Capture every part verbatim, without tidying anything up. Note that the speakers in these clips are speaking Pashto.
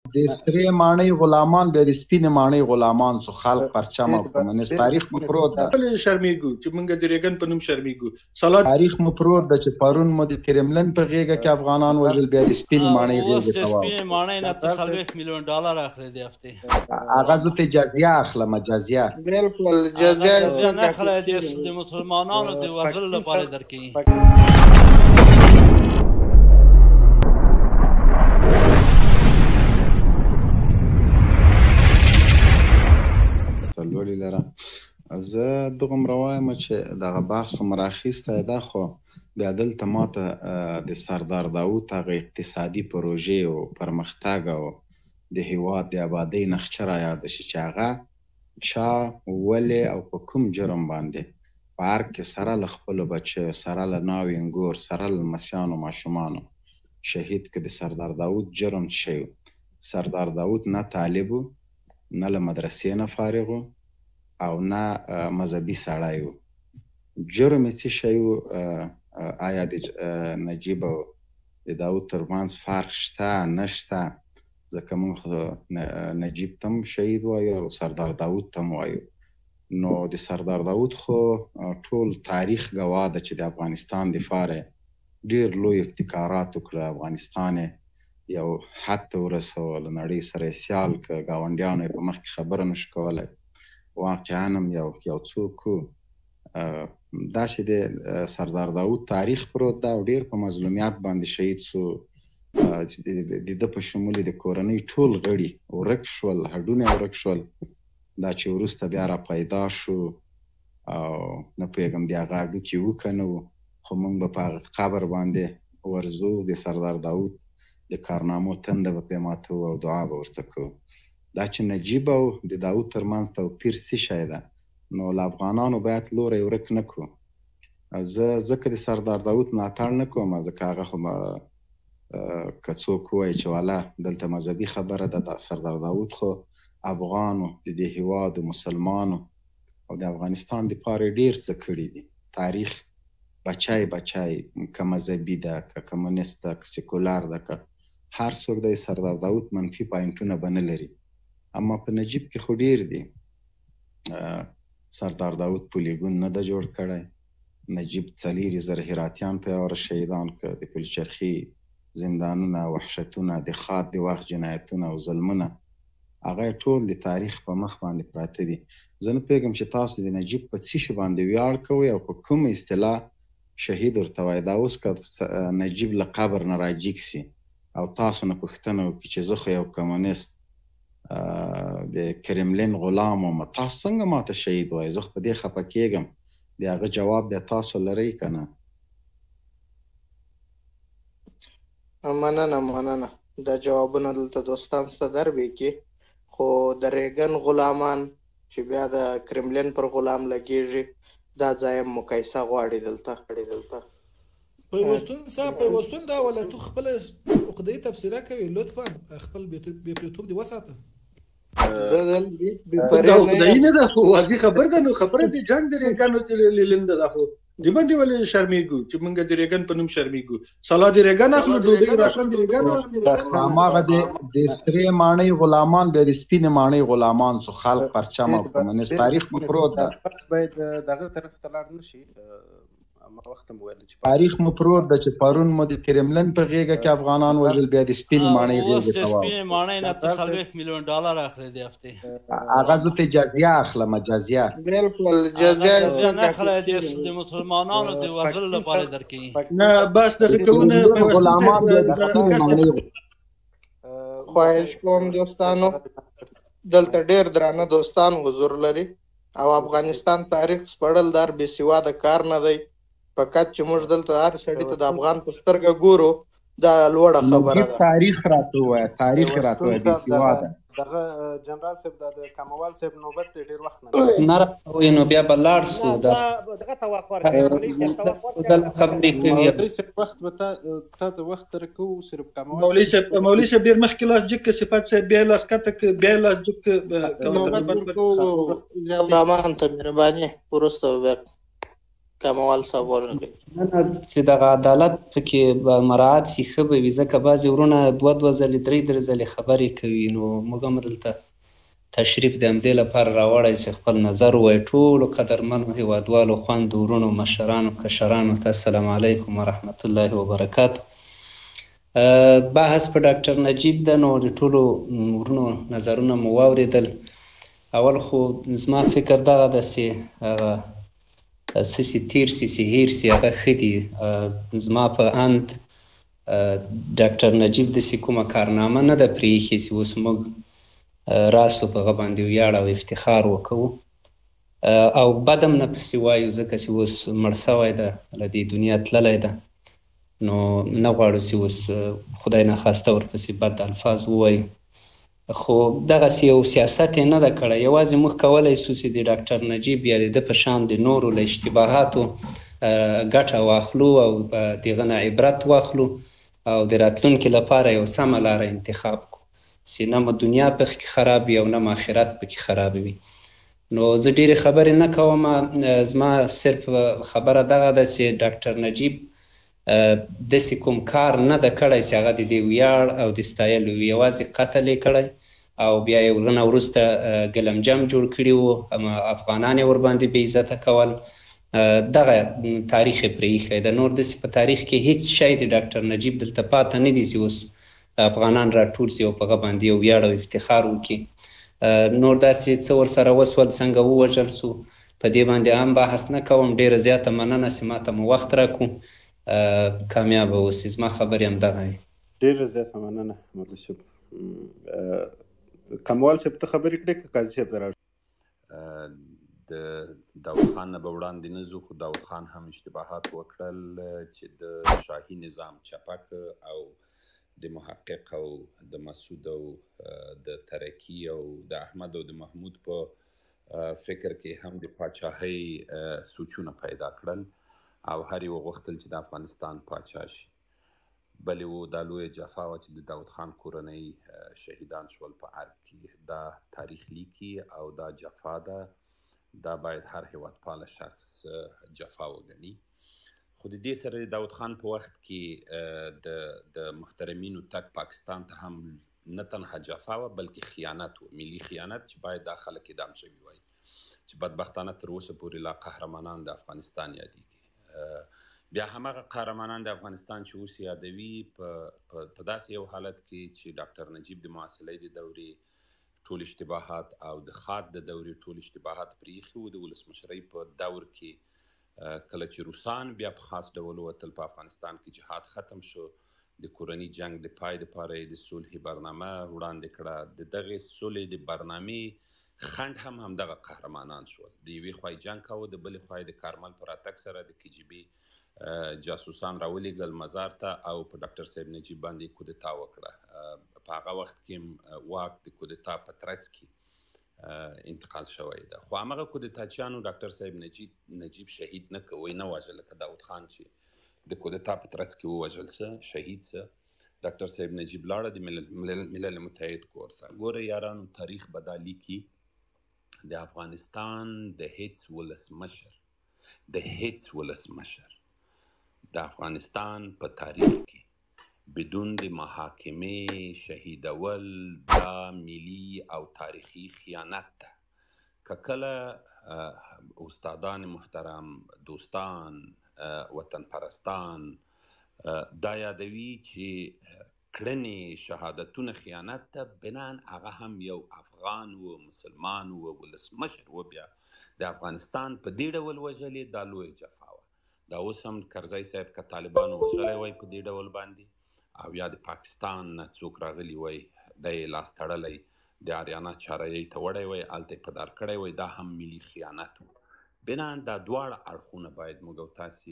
د سرې ماڼۍ غلامان بیا د سپینې ماڼۍ غلامان سو خلق پرچم او کمونیست تاریخ مو پروت ده. ولې شرمېږو چې موږ د ریګن په نوم شرمېږو؟ سلا تاریخ مو پروت ده چې پرون مو د کرملن په غېږه کې افغانان وژل، بیا د سپینې ماڼۍ غېږې ته واوښتل. سپینې ماڼۍ نه ته څلوېښت میلیون ډالر اخلي دې هفتې. هغه زه ترې جزیه اخلم، جزیه. بالکل جزیه نه اخلی، د مسلمانانو د وژلو لپاره یې درکوي. لوړې لره زه دغومره وایم چې دغه بحث خو مو راخیستی ده، خو بیا دلته ماته د سردار داود هغه اقتصادي پروژې او پرمختګ او د هېواد د ابادۍ نقشه رایاده شي چې هغه چا ولې او په کوم جرم باندې په ارګ کې سره له خپلو بچیو، سره له ناوې انګور، سره له لمسیانو ماشومانو شهید که د سردار داود جرم څه شی و؟ سردار داود نه طالب و، نه له مدرسې نه فارغ و، او نه مذهبي سړی و. جرم یې څه شی و؟ آیا د نجیب او د داود ترمنځ فرق شته نه شته؟ ځکه موږ نجیب ته هم شهید وایو او سردار داود ته هم وایو. نو د سردار داود خو ټول تاریخ ګواه ده چې د افغانستان دفاع ډېر لوی ابتکارات وکړه. افغانستان یو حد ته ورسوه، له نړۍ سره یې سیال که ګاونډیانو یې په مخکې خبره نشو کولی. واقعا هم یو یو څوک و. داسې د سردار داود تاریخ پروت ده او ډېر په مظلومیت باندې شهید سو. د ده په شمول د کورنۍ ټول غړي ورک شول، هډونه یې ورک شول. دا چې وروسته بیا را پیدا شو او نه پوهېږم د هغه هډوکي وو که نه وو، خو موږ به په هغه قبر باندې ورځو، د سردار داود د کارنامو تنده به پرې ماتوو او دعا به ورته کوو. دا چې نجیب او د داود ترمنځ توپیر څه شی ده؟ نو له افغانانو باید لوری ورک نه کړو. زه ځکه د سردار داود ملاتړ نه کوم، ځکه هغه خو که څوک ووایي چې والا دلته مذهبي خبره ده، دا سردار داود خو افغانو د دې هېوادو مسلمانو او د افغانستان دپاره یې ډېر څه کړي دي. تاریخ بچی بچی که مذهبي ده، که کمونیست ده، که سیکولر ده، که هر څوک دی، سردار داود منفي پاینټونه به نه لري. اما په نجیب کې خو ډېر دي. سردار داود پولیګون نه ده جوړ کړی. نجیب څلېرې زره هراتیان په یوه ورځ شهیدان کړه. د پلچرخي زندانونه، وحشتونه، د خاد د وخت جنایتونه او ظلمونه، هغه ټول د تاریخ په مخ باندې پراته دي. زه نه پوهېږم چې تاسو د نجیب په څه شي باندې ویاړ کوئ او په کومه اصطلاح شهید ورته وایي. دا اوس که نجیب له قبر نه راجیګ سي او تاسو نه پوښتنه وکړي چې زه خو یو کمونیست د کرملین غلام وم، تاسو څنګه ماته شهید وایي؟ زه خو په دې خفه کېږم. د هغه جواب بیا تاسو لرئ که نه؟ مننه مننه. دا جوابونه دلته دوستان سته در بیکي، خو د ریګن غلامان چې بیا د کرملین پر غلام لګېږي، دا ځای مقایسه غواړي دلته. پیوستون صاحب، پیوستون دا ولا تو خپل عقدې تفسیره کوي، لطفا خپل بېپرېتوب دې وساته. دا عقده‌ای نه ده، خو واضح خبر ده. نو خبره د جنګ د ریګانو د لیلنده ده، خو د باندې ولې شرمېږو چې موږ د ریګن په نوم شرمېږو؟ سلا د ریګن اخلو، ډوډۍ راشن د ریګن اخلو. هماغه د سرې ماڼۍ غلامان بیا د سپینې ماڼۍ غلامان سو خلق پرچم او کمونیست تاریخ مو پروت ده. باید دغه طرف ته لاړ نه شي. تاریخ مو پروت ده چې پرون مو د کرملن په غېږه کې افغانان وژل، بیا د سپینې ماڼۍ غېږې ته واوښتل. سپینې ماڼۍ نه ته څلوېښت میلیون ډالر اخلي دې هفتې. هغه زه ترې جزیه اخلم، جزیه. بالکل جزیه نه اخلی، د مسلمانانو د وژلو لپاره یې درکوي. نه بس دغه کوونه غلامان بیا د سپینې ماڼۍ. خواهش کوم دوستانو، دلته ډېر درانه دوستان حضور لري او افغانستان تاریخ سپړل دار بې سواده کار نه دی. فقط چې موږ دلته هر سړي ته د افغان په سترګه ګورو، دا لوړه خبره ده. تاریخ راته ووایه، تاریخ راته ووایه بې سواده. دغه جنرال صاحب د کموال صاحب نوبت دی، ډېر وخت نه راوي نو بیا به لاړ شو. دغه توقع ورکړئ، خبرې کوي. مولوي صاحب وخت به تا ته وخت درکوو، صرف کموال مولوي صاحب مولوي صاحب ډېر مخکې لاس جګ که صفت صاحب بیا یې لاس کته که بیا یې لاس جګ که نوبت ورکوو. رحمان ته مهرباني وروسته به بیا کموال صاحب ورغی نه چې دغه عدالت پکې به مراعات سي ښه به وي ځکه بعضې ورونه دوه دوه ځلې درې درې ځلې خبرې کوي نو موږ هم دلته تشریف د همدې لپاره راوړی چې خپل نظر ووایو ټولو قدرمنو هیوادوالو خویندو ورونو مشرانو کشرانو ته السلام علیکم ورحمت الله وبرکاتو. بحث په ډاکټر نجیب ده نو د ټولو ورونو نظرونه مو واورېدل. اول خو زما فکر دغه ده چې هغه څه چې تیر سي چې هیر سي هغه ښه دي. زما په اند ډاکټر نجیب داسې کومه کارنامه نه ده پرېښې چې اوس موږ راسو په هغه باندې ویاړ او افتخار وکوو او بد هم نه پسې وایو ځکه چې اوس مړ سوی ده له دې دنیا تللی ده نو نه غواړو چې اوس خدای ناخواسته ورپسې بد الفاظ ووایو خو دغسې یو سیاست یې نه ده کړی. یوازې موږ کولی سو چې د ډاکټر نجیب یا د ده په شان د نورو له اشتباهاتو ګټه واخلو او د هغه نه عبرت واخلو او د راتلونکي لپاره یو سمه لاره انتخاب کړو چې نه مو دنیا پکې خراب وي او نه مو آخرت پکې خراب وي. نو زه ډېرې خبرې نه کوم، زما صرف خبره دغه ده چې ډاکټر نجیب داسې کوم کار نه ده کړی چې هغه د دې ویاړ او د ستایلو وي. یوازې قتل یې کړی او بیا یې ورنه وروسته ګلمجم جوړ کړي وو، افغانان یې ورباندې بې عزته کول، دغه تاریخ یې پرېښی ده. نور داسې په تاریخ کې هیڅ شی د ډاکټر نجیب دلته پاته نه دي چې اوس افغانان راټول سي او په هغه باندې یو ویاړ او افتخار وکړي. نور داسې څه ورسره وسول، څنګه ووژل سو، په دې باندې هم بحث نه کوم. ډېره زیاته مننه چې ماته مو وخت راکړو. کامیابه اوسئ. زما خبرې همدغه وي. ډېره زیاته مننه مولوي صاحب. کموال صاحب ته خبرې کړې که قاضي صاحب ته راشو؟ د داود خان نه به وړاندې نه ځو، خو داود خان هم اشتباهات وکړل چې د شاهي نظام چپک او د محقق او د مسعود او د ترکي او د احمد او د محمود په فکر کې هم د پاچاهۍ سوچونه پیدا کړل او هر یو غوښتل چې د افغانستان پاچا شي. بلې و دا لویه جفا وه چې د داود خان کورنۍ شهیدان شول په ارګ کې. دا تاریخ لیکي او دا جفا ده، دا باید هر هیوادپاله شخص جفا وګڼي. خو د دې سره د داود خان په وخت کې د د محترمینو تګ پاکستان ته هم نه تنها جفا وه بلکې خیانت و، ملي خیانت چې باید دا خلک اعدام شوي وای، چې بدبختانه تر اوسه پورې لا قهرمانان د افغانستان یادېږي. بیا هماغه قهرمانان د افغانستان چې اوس یادوي په داسې یو حالت کې چې ډاکټر نجیب د معاصلې د دورې ټول اشتباهات او د خاد د دورې ټول اشتباهات پرېښي وو. د ولسمشرۍ په دور کې کله چې روسان بیا په خاص ډول ووتل، په افغانستان کې جهاد ختم شو، د کورني جنگ د پای دپاره یې د صلحې برنامه وړاندې کړه. د دغې صلحې د برنامې خنډ هم همدغه قهرمانان شول. د یوې خوا یې جنګ کاوه، د بلې خوا یې د کارمل په راتګ سره د کې جی بي جاسوسان راولېږل مزار ته او په ډاکټر صاحب نجیب باندې کودتا وکړه. په هغه وخت کې واک د کودتا په ترڅ کې انتقال شوی ده. خو همغه کودتاچیانو ډاکټر صاحب نجیب نجیب شهید نه کوي، نه واژه لکه داود خان چې د کودتا په ترڅ کې ووژل شه، شهید شه. ډاکټر صاحب نجیب لاړه د ملل متحد کور ته. ګوره یارانو، تاریخ به دا لیکي د افغانستان د هیڅ ولسمشر د هیڅ ولسمشر د افغانستان په تاریخ کې بدون د محاکمې شهیدول دا ملي او تاریخي خیانت ده. که کله استادان محترم، دوستان، وطن پرستان دا یادوي چې کړنې شهادتونه خیانت ته، بنان هغه هم یو افغان و، مسلمان و، ولسمشر و، بیا د افغانستان په دې ډول وژلې، دا لویه جفا وه. دا اوس هم کرزی صاحب که طالبانو وژلی وای په دې ډول باندې او یا د پاکستان نه څوک راغلی وای دی یې لاس تړلی د اریانا چارایي ته وړی وای، هلته یې په دار کړی وای، دا هم ملي خیانت و. بنان دا دواړه اړخونه باید موږ او تاسې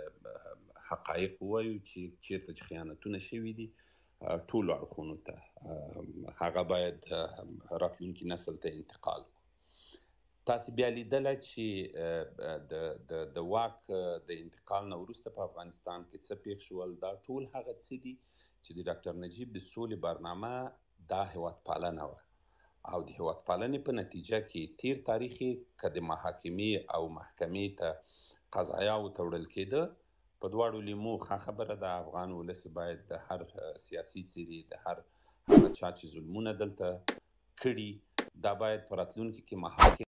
حقایق ووایو چې چیرته چې خیانتونه شوي دي ټولو اړخونو ته هغه باید راتلونکي نسل ته انتقال کړو. تاسې بیا لیدله چې د واک د انتقال نه وروسته په افغانستان کې څه پېښ شول. دا ټول هغه څه دي چې د ډاکټر نجیب د سولې برنامه دا هیوادپالنه وه او د هیوادپالنې په نتیجه کې تیر تاریخ یې که د محاکمې او محکمې ته قضایاو ته وړل کېده. په دواړو لیمو ښه خبره ده، افغان ولس باید د هر سیاسي څیرې، د هر هغه چا چې ظلمونه دلته کړي، دا باید په راتلونکي کې محاکمې